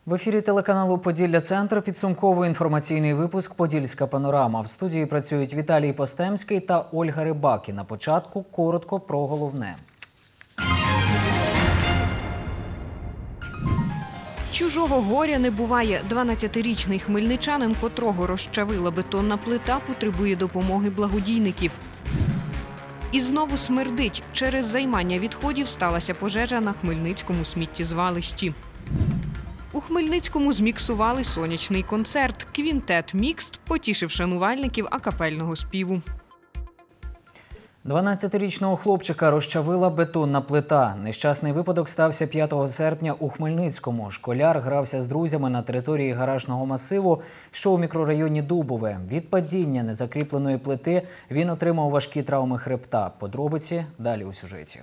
В ефірі телеканалу «Поділля-Центр» підсумковий інформаційний випуск «Подільська панорама». В студії працюють Віталій Постемський та Ольга Рибак. І на початку коротко про головне. Чужого горя не буває. 12-річний хмельничанин, котрого розчавила бетонна плита, потребує допомоги благодійників. І знову смердить. Через займання відходів сталася пожежа на Хмельницькому сміттєзвалищі. У Хмельницькому зміксували сонячний концерт. Квінтет «Мікст» потішив шанувальників акапельного співу. 12-річного хлопчика розчавила бетонна плита. Нещасний випадок стався 5 серпня у Хмельницькому. Школяр грався з друзями на території гаражного масиву, що у мікрорайоні Дубове. Від падіння незакріпленої плити він отримав важкі травми хребта. Подробиці далі у сюжеті.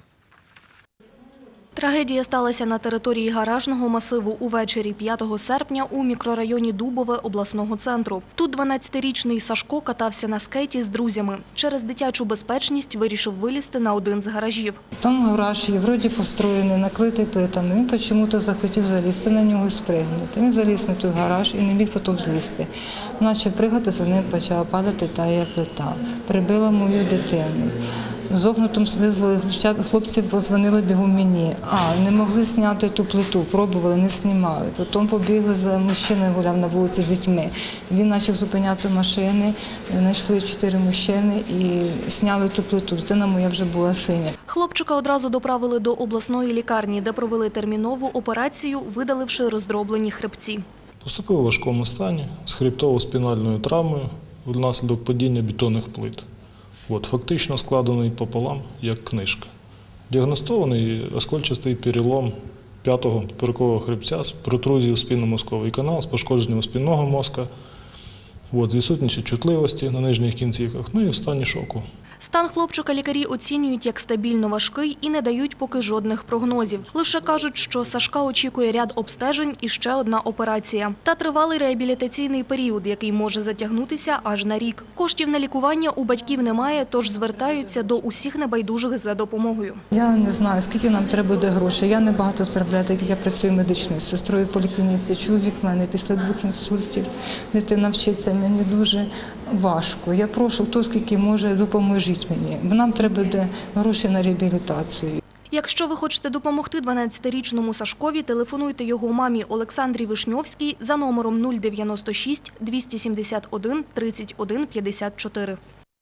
Трагедія сталася на території гаражного масиву увечері 5 серпня у мікрорайоні Дубове обласного центру. Тут 12-річний Сашко катався на скейті з друзями. Через дитячу безпечність вирішив вилізти на один з гаражів. Там гараж є, вроді построєний, накритий плитами. Він чому-то захотів залізти на нього і спригнути. Він заліз на той гараж і не міг потім злізти. Почав пригати, за ним почала падати тая плита. Прибила мою дитину. З огнутом визвали хлопці, подзвонили бігом мені. Не могли зняти ту плиту, пробували, не знімали. Потім побігли за мужчиною, гуляв на вулиці з дітьми. Він почав зупиняти машини, знайшли 4 мужчини і зняли ту плиту. Дитина моя вже була синя. Хлопчика одразу доправили до обласної лікарні, де провели термінову операцію, видаливши роздроблені хребці. Поступив у важкому стані з хребтово-спінальною травмою внаслідок падіння бетонних плит. Фактично складений пополам, як книжка. Діагностований оскольчастий перелом 5-го поперекового хребця з протрузією в спінномозковий канал, з пошкодженням спінного мозка, з відсутністю чутливості на нижніх кінцівках, і в стані шоку. Стан хлопчика лікарі оцінюють як стабільно важкий і не дають поки жодних прогнозів. Лише кажуть, що Сашка очікує ряд обстежень і ще одна операція. Та тривалий реабілітаційний період, який може затягнутися аж на рік. Коштів на лікування у батьків немає, тож звертаються до усіх небайдужих за допомогою. Я не знаю, скільки нам треба буде грошей. Я не багато заробляю, так як я працюю медичною сестрою в поліклініці. Чоловік в мене після 2 інсультів. Дитина вчиться, мені дуже важко. Я прошу, хто скільки може, допоможіть мені, бо нам треба буде гроші на реабілітацію. Якщо ви хочете допомогти 12-річному Сашкові, телефонуйте його мамі Олександрі Вишньовській за номером 096 271 31 54.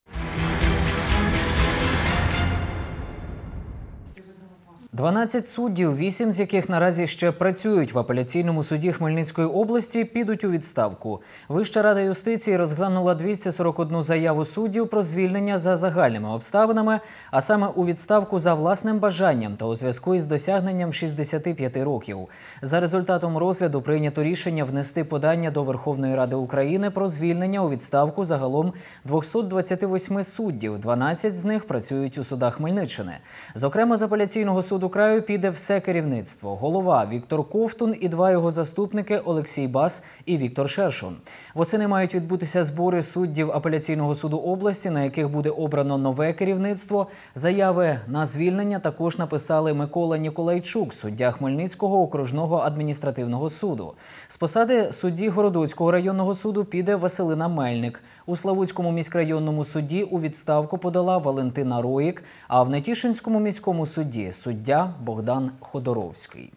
12 суддів, 8 з яких наразі ще працюють в апеляційному суді Хмельницької області, підуть у відставку. Вища рада юстиції розглянула 241 заяву суддів про звільнення за загальними обставинами, а саме у відставку за власним бажанням та у зв'язку із досягненням 65 років. За результатом розгляду прийнято рішення внести подання до Верховної Ради України про звільнення у відставку загалом 228 суддів, 12 з них працюють у судах Хмельниччини. Зокрема, з апеляційного суду краю піде все керівництво. Голова Віктор Ковтун і 2 його заступники Олексій Бас і Віктор Шершун. Восени мають відбутися збори суддів апеляційного суду області, на яких буде обрано нове керівництво. Заяви на звільнення також написали Микола Ніколайчук, суддя Хмельницького окружного адміністративного суду. З посади судді Городоцького районного суду піде Василина Мельник. У Славутському міськрайонному суді у відставку подала Валентина Роїк, а в Нетішинському міському суді – суддя Богдан Ходоровський.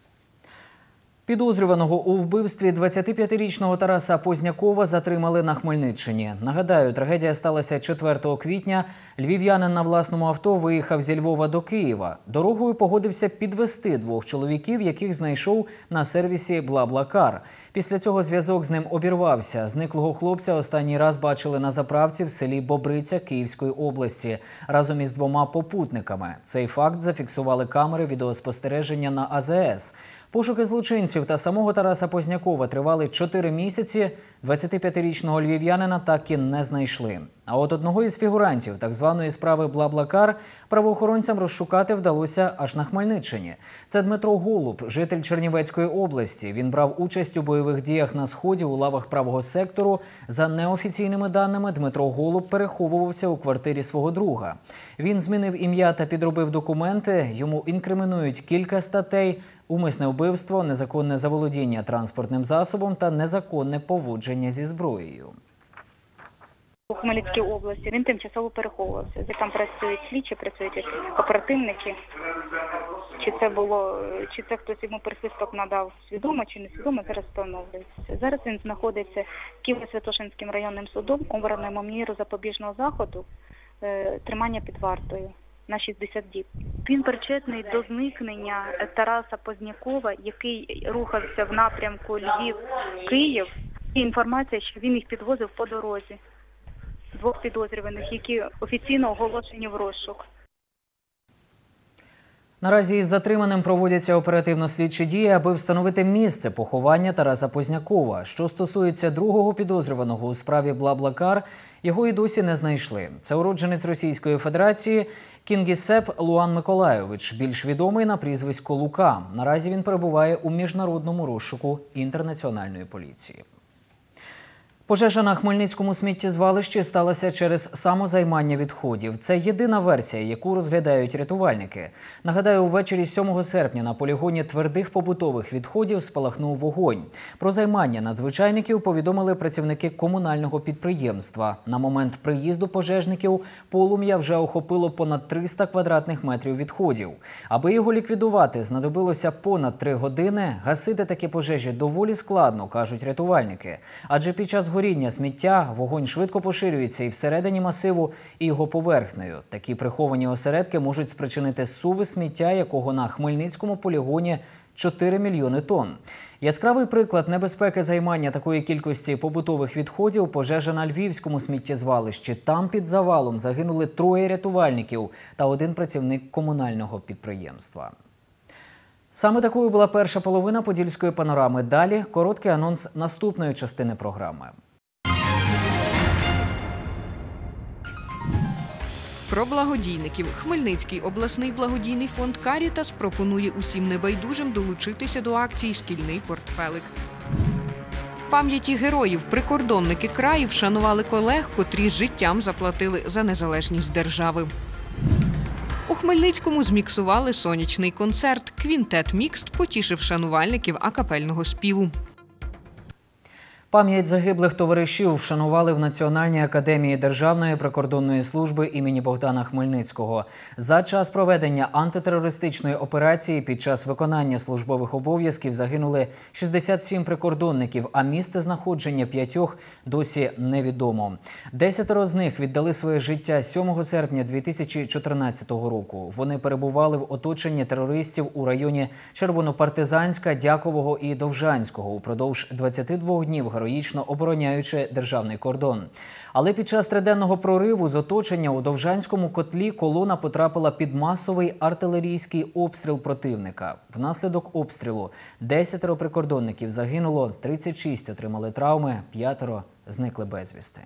Підозрюваного у вбивстві 25-річного Тараса Познякова затримали на Хмельниччині. Нагадаю, трагедія сталася 4 квітня. Львів'янин на власному авто виїхав зі Львова до Києва. Дорогою погодився підвезти 2 чоловіків, яких знайшов на сервісі BlaBlaCar. Після цього зв'язок з ним обірвався. Зниклого хлопця останній раз бачили на заправці в селі Бобриця Київської області разом із 2 попутниками. Цей факт зафіксували камери відеоспостереження на АЗС. Пошуки злочинців та самого Тараса Познякова тривали 4 місяці. 25-річного львів'янина так і не знайшли. А от одного із фігурантів так званої справи BlaBlaCar правоохоронцям розшукати вдалося аж на Хмельниччині. Це Дмитро Голуб, житель Чернівецької області. Він брав участь у бойових діях на Сході у лавах правого сектору. За неофіційними даними, Дмитро Голуб переховувався у квартирі свого друга. Він змінив ім'я та підробив документи. Йому інкримінують кілька статей. умисне вбивство, незаконне заволодіння транспортним засобом та незаконне поводження зі зброєю. У Хмельницькій області він тимчасово переховувався. Там працюють слідчі, працюють оперативники. Чи це хтось йому присвисток надав свідомо чи несвідомо, зараз встановлюється. Зараз він знаходиться Києво-Святошинським районним судом, обраному міру запобіжного заходу, тримання під вартою на 60 діб. Він причетний до зникнення Тараса Познякова, який рухався в напрямку Львів-Київ. Є інформація, що він їх підвозив по дорозі. Двох підозрюваних, які офіційно оголошені в розшук. Наразі із затриманим проводяться оперативно-слідчі дії, аби встановити місце поховання Тараса Познякова. Що стосується другого підозрюваного у справі «Блаблакар», його і досі не знайшли. Це уродженець Російської Федерації Кінгісепп Луан Миколайович, більш відомий на прізвисько Лука. Наразі він перебуває у міжнародному розшуку інтернаціональної поліції. Пожежа на Хмельницькому сміттєзвалищі сталася через самозаймання відходів. Це єдина версія, яку розглядають рятувальники. Нагадаю, ввечері 7 серпня на полігоні твердих побутових відходів спалахнув вогонь. Про займання надзвичайників повідомили працівники комунального підприємства. На момент приїзду пожежників полум'я вже охопило понад 300 квадратних метрів відходів. Аби його ліквідувати, знадобилося понад 3 години. Гасити такі пожежі доволі складно, кажуть рятувальники. Адже під час горіння сміття вогонь швидко поширюється і всередині масиву, і його поверхнею. Такі приховані осередки можуть спричинити суви сміття, якого на Хмельницькому полігоні 4 мільйони тонн. Яскравий приклад небезпеки займання такої кількості побутових відходів – пожежа на Львівському сміттєзвалищі. Там під завалом загинули 3 рятувальників та 1 працівник комунального підприємства. Саме такою була перша половина «Подільської панорами». Далі – короткий анонс наступної частини програми. Про благодійників. Хмельницький обласний благодійний фонд «Карітас» пропонує усім небайдужим долучитися до акції «Шкільний портфелик». Пам'яті героїв прикордонники краю вшанували колег, котрі життям заплатили за незалежність держави. У Хмельницькому зміксували сонячний концерт. Квінтет «Мікст» потішив шанувальників акапельного співу. Пам'ять загиблих товаришів вшанували в Національній академії Державної прикордонної служби імені Богдана Хмельницького. За час проведення антитерористичної операції під час виконання службових обов'язків загинули 67 прикордонників, а місце знаходження 5 досі невідомо. 10 з них віддали своє життя 7 серпня 2014 року. Вони перебували в оточенні терористів у районі Червонопартизанська, Дякового і Довжанського упродовж 22 днів, героїчно обороняючи державний кордон. Але під час триденного прориву з оточення у Довжанському котлі колона потрапила під масовий артилерійський обстріл противника. Внаслідок обстрілу 10 прикордонників загинуло, 36 отримали травми, 5 зникли безвісти.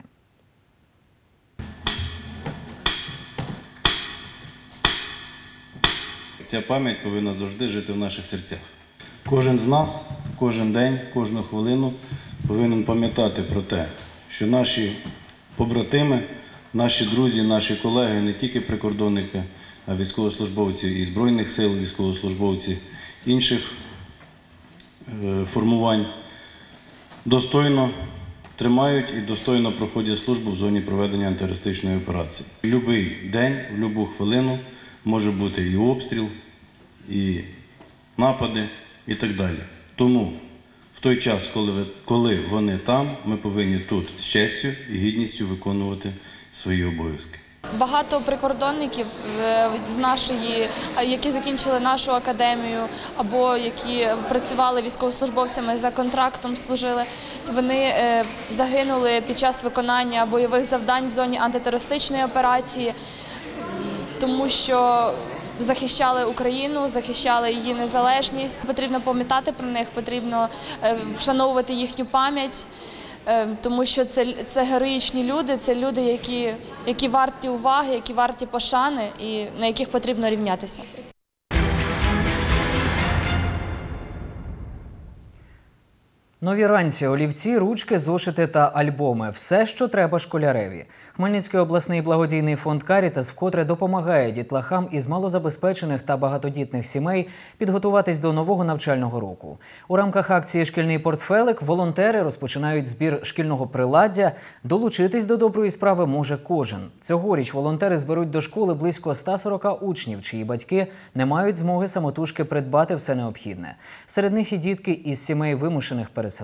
Ця пам'ять повинна завжди жити в наших серцях. Кожен з нас, кожен день, кожну хвилину повинен пам'ятати про те, що наші побратими, наші друзі, наші колеги, не тільки прикордонники, а військовослужбовці і Збройних сил, військовослужбовці інших формувань, достойно тримають і достойно проходять службу в зоні проведення антитерористичної операції. В будь-який день, в будь-яку хвилину може бути і обстріл, і напади, і так далі. Тому в той час, коли вони там, ми повинні тут з честю і гідністю виконувати свої обов'язки. Багато прикордонників з нашої, які закінчили нашу академію або які працювали військовослужбовцями за контрактом, служили, вони загинули під час виконання бойових завдань в зоні антитерористичної операції, тому що захищали Україну, захищали її незалежність. Потрібно пам'ятати про них, потрібно вшановувати їхню пам'ять, тому що це героїчні люди, це люди, які варті уваги, які варті пошани і на яких потрібно рівнятися. Нові ранці, олівці, ручки, зошити та альбоми – все, що треба школяреві. Хмельницький обласний благодійний фонд «Карітас» вкотре допомагає дітлахам із малозабезпечених та багатодітних сімей підготуватись до нового навчального року. У рамках акції «Шкільний портфелик» волонтери розпочинають збір шкільного приладдя. Долучитись до доброї справи може кожен. Цьогоріч волонтери зберуть до школи близько 140 учнів, чиї батьки не мають змоги самотужки придбати все необхідне. Серед них і дітки із сімей вимушених переселенців.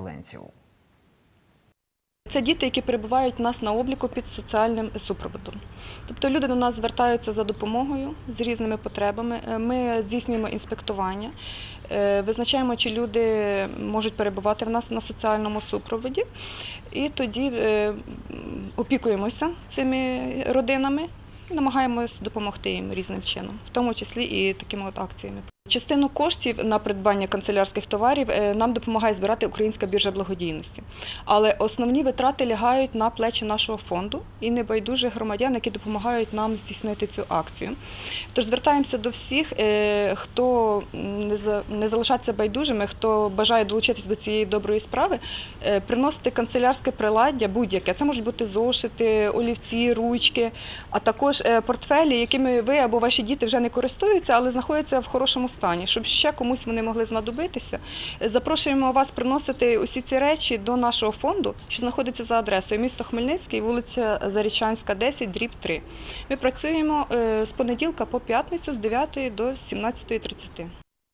Це діти, які перебувають у нас на обліку під соціальним супроводом. Тобто люди до нас звертаються за допомогою з різними потребами. Ми здійснюємо інспектування, визначаємо, чи люди можуть перебувати в нас на соціальному супроводі. І тоді опікуємося цими родинами і намагаємось допомогти їм різним чином, в тому числі і такими от акціями. Частину коштів на придбання канцелярських товарів нам допомагає збирати Українська біржа благодійності. Але основні витрати лягають на плечі нашого фонду і небайдужих громадян, які допомагають нам здійснити цю акцію. Тож звертаємося до всіх, хто не залишається байдужими, хто бажає долучитися до цієї доброї справи, приносити канцелярське приладдя будь-яке. Це можуть бути зошити, олівці, ручки, а також портфелі, якими ви або ваші діти вже не користуються, але знаходяться в хорошому стані, щоб ще комусь вони могли знадобитися. Запрошуємо вас приносити усі ці речі до нашого фонду, що знаходиться за адресою місто Хмельницький, вулиця Зарічанська, 10/3. Ми працюємо з понеділка по п'ятницю з 9 до 17:30.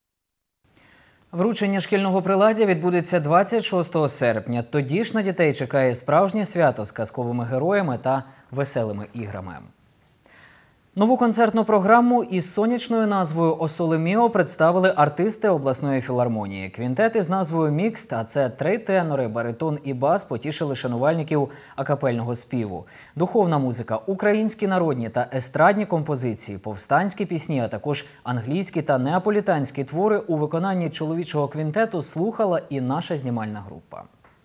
Вручення шкільного приладдя відбудеться 26 серпня. Тоді ж на дітей чекає справжнє свято з казковими героями та веселими іграми. Нову концертну програму із сонячною назвою «О Соле Міо» представили артисти обласної філармонії. Квінтет із назвою «Мікст», а це 3 тенори, баритон і бас, потішили шанувальників акапельного співу. Духовна музика, українські народні та естрадні композиції, повстанські пісні, а також англійські та неаполітанські твори у виконанні чоловічого квінтету слухала і наша знімальна група.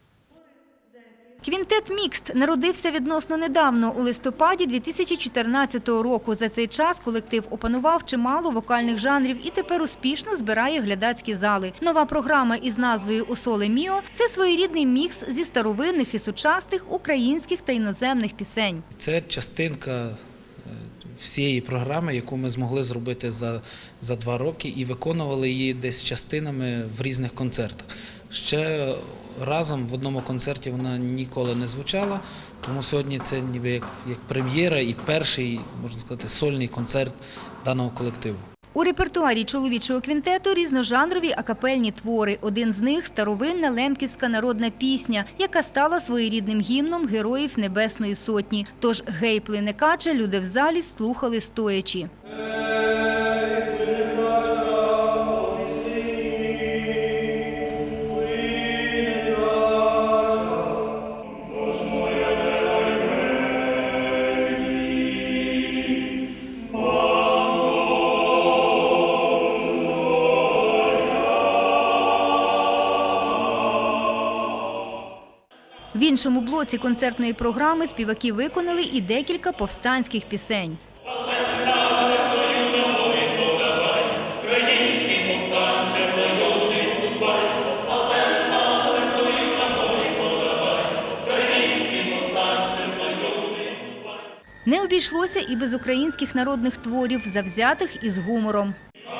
Квінтет «Мікст» народився відносно недавно, у листопаді 2014 року. За цей час колектив опанував чимало вокальних жанрів і тепер успішно збирає глядацькі зали. Нова програма із назвою «О Соле Міо» – це своєрідний мікс зі старовинних і сучасних українських та іноземних пісень. Це частинка всієї програми, яку ми змогли зробити за 2 роки і виконували її десь частинами в різних концертах. Ще разом в одному концерті вона ніколи не звучала, тому сьогодні це ніби як прем'єра і перший, можна сказати, сольний концерт даного колективу. У репертуарі чоловічого квінтету різножанрові акапельні твори. Один з них – старовинна лемківська народна пісня, яка стала своєрідним гімном героїв Небесної Сотні. Тож «Гей, плине каче» люди в залі слухали стоячи. В іншому блоці концертної програми співаки виконали і декілька повстанських пісень. Не обійшлося і без українських народних творів, завзятих із гумором.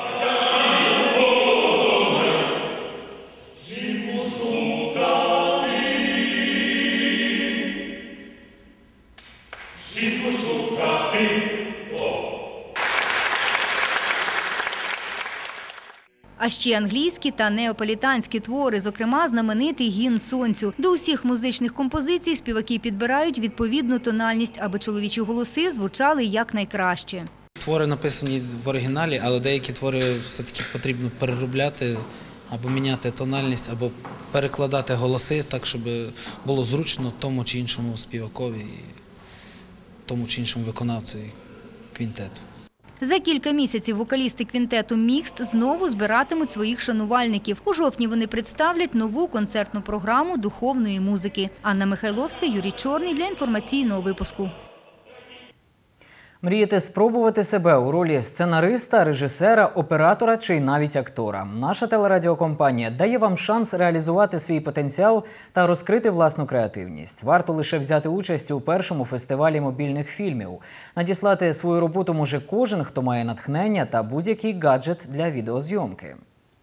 А ще англійські та неаполітанські твори, зокрема знаменитий гімн сонцю. До усіх музичних композицій співаки підбирають відповідну тональність, аби чоловічі голоси звучали якнайкраще. Твори написані в оригіналі, але деякі твори все-таки потрібно переробляти, або міняти тональність, або перекладати голоси так, щоб було зручно тому чи іншому співакові, тому чи іншому виконавцю квінтету. За кілька місяців вокалісти квінтету «Мікст» знову збиратимуть своїх шанувальників. У жовтні вони представлять нову концертну програму духовної музики. Анна Михайловська, Юрій Чорний для інформаційного випуску. Мрієте спробувати себе у ролі сценариста, режисера, оператора чи навіть актора? Наша телерадіокомпанія дає вам шанс реалізувати свій потенціал та розкрити власну креативність. Варто лише взяти участь у першому фестивалі мобільних фільмів. Надіслати свою роботу може кожен, хто має натхнення та будь-який гаджет для відеозйомки.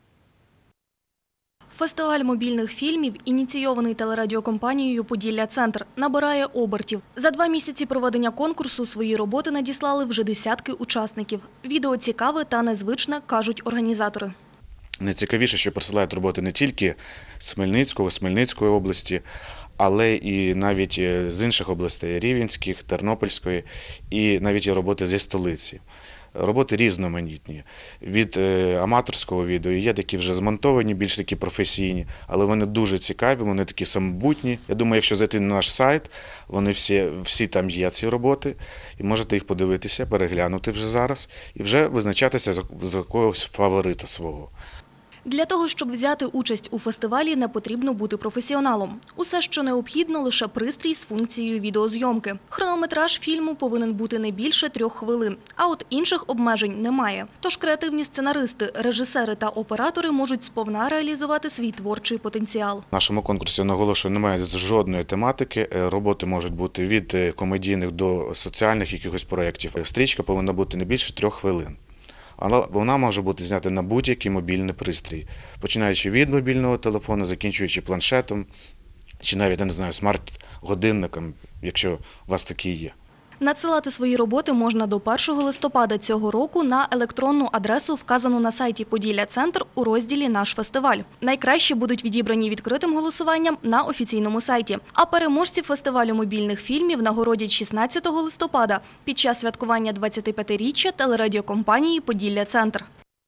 Фестиваль мобільних фільмів, ініційований телерадіокомпанією «Поділля-Центр», набирає обертів. За 2 місяці проведення конкурсу свої роботи надіслали вже десятки учасників. Відео цікаве та незвичне, кажуть організатори. Найцікавіше, що присилають роботи не тільки з Хмельницького, з Хмельницької області, але і навіть з інших областей – Рівненських, Тернопільської, і навіть є роботи зі столиці. Роботи різноманітні. Від аматорського відео є такі вже змонтовані, більш такі професійні, але вони дуже цікаві, вони такі самобутні. Я думаю, якщо зайти на наш сайт, вони всі там є, ці роботи, і можете їх подивитися, переглянути вже зараз і вже визначатися за якогось фаворита свого. Для того, щоб взяти участь у фестивалі, не потрібно бути професіоналом. Усе, що необхідно, лише пристрій з функцією відеозйомки. Хронометраж фільму повинен бути не більше 3 хвилин, а от інших обмежень немає. Тож креативні сценаристи, режисери та оператори можуть сповна реалізувати свій творчий потенціал. В нашому конкурсі, наголошую, немає жодної тематики. Роботи можуть бути від комедійних до соціальних якихось проєктів. Стрічка повинна бути не більше 3 хвилин. Але вона може бути знята на будь-який мобільний пристрій, починаючи від мобільного телефону, закінчуючи планшетом, чи навіть, не знаю, смарт-годинником, якщо у вас такі є. Надсилати свої роботи можна до 1 листопада цього року на електронну адресу, вказану на сайті «Поділля-Центр» у розділі «Наш фестиваль». Найкращі будуть відібрані відкритим голосуванням на офіційному сайті. А переможців фестивалю мобільних фільмів нагородять 16 листопада під час святкування 25-річчя телерадіокомпанії «Поділля-Центр».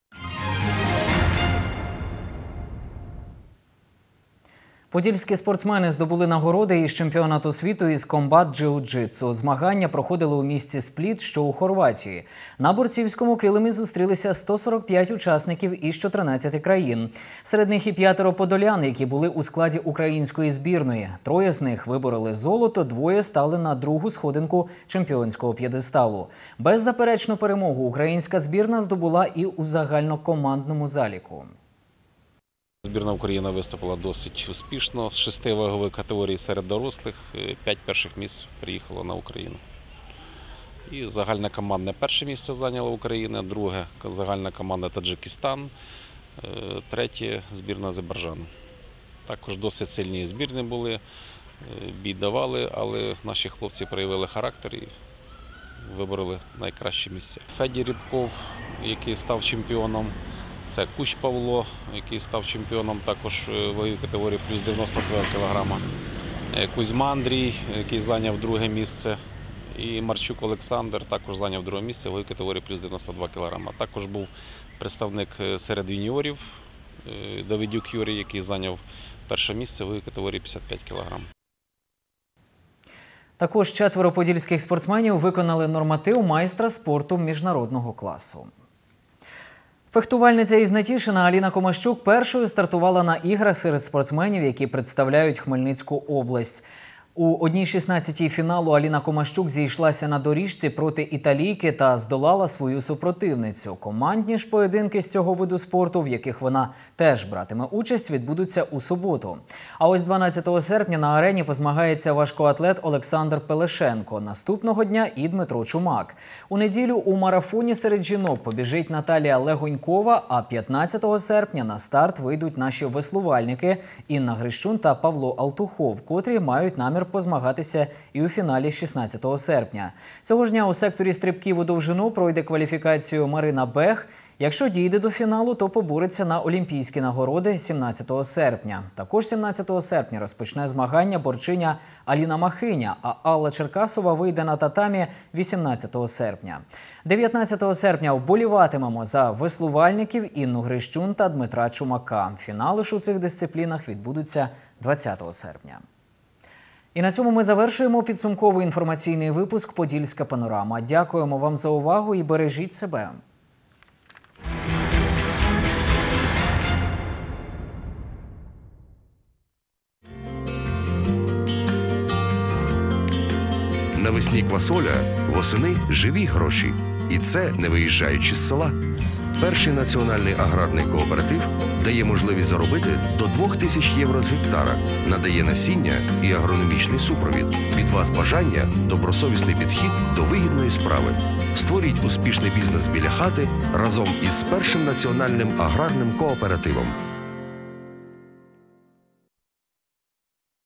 Подільські спортсмени здобули нагороди із чемпіонату світу із комбат-джиу-джитсу. Змагання проходили у місті Спліт, що у Хорватії. На борцівському килимі зустрілися 145 учасників із 14 країн. Серед них і 5 подолян, які були у складі української збірної. 3 з них вибороли золото, 2 стали на другу сходинку чемпіонського п'єдесталу. Беззаперечну перемогу українська збірна здобула і у загальнокомандному заліку. Збірна України виступила досить успішно. З 6 вагових категорій серед дорослих 5 перших місць приїхало на Україну. І загальне командне перше місце зайняла Україна, друге загальна команда Таджикистан, третє збірна Азербайджану. Також досить сильні збірні були, бій давали, але наші хлопці проявили характер і вибороли найкраще місце. Феді Рібков, який став чемпіоном. Це Кущ Павло, який став чемпіоном також вагової категорії плюс 92 кг. Кузьма Андрій, який зайняв 2 місце. І Марчук Олександр також зайняв 2 місце в ваговій категорії плюс 92 кг. Також був представник серед юніорів Давидюк Юрій, який зайняв 1 місце в ваговій категорії 55 кг. Також 4 подільських спортсменів виконали норматив майстра спорту міжнародного класу. Фехтувальниця із Нетішина Аліна Комащук першою стартувала на іграх серед спортсменів, які представляють Хмельницьку область. У 1/16 фіналу Аліна Комащук зійшлася на доріжці проти італійки та здолала свою супротивницю. Командні ж поєдинки з цього виду спорту, в яких вона теж братиме участь, відбудуться у суботу. А ось 12 серпня на арені позмагається важкоатлет Олександр Пелешенко. Наступного дня і Дмитро Чумак. У неділю у марафоні серед жінок побіжить Наталія Легонькова, а 15 серпня на старт вийдуть наші веслувальники Інна Грищун та Павло Алтухов, котрі мають намір позмагатися і у фіналі 16 серпня. Цього ж дня у секторі стрибків у довжину пройде кваліфікацію Марина Бех. Якщо дійде до фіналу, то побореться на олімпійські нагороди 17 серпня. Також 17 серпня розпочне змагання борчиня Аліна Махиня, а Алла Черкасова вийде на татамі 18 серпня. 19 серпня вболіватимемо за веслувальників Інну Грищун та Дмитра Чумака. Фінали ж у цих дисциплінах відбудуться 20 серпня. І на цьому ми завершуємо підсумковий інформаційний випуск «Подільська панорама». Дякуємо вам за увагу і бережіть себе. Навесні квасоля, восени живі гроші. І це не виїжджаючи з села. Перший національний аграрний кооператив дає можливість заробити до 2000 євро з гектара, надає насіння і агрономічний супровід. Від вас бажання – добросовісний підхід до вигідної справи. Створіть успішний бізнес біля хати разом із першим національним аграрним кооперативом.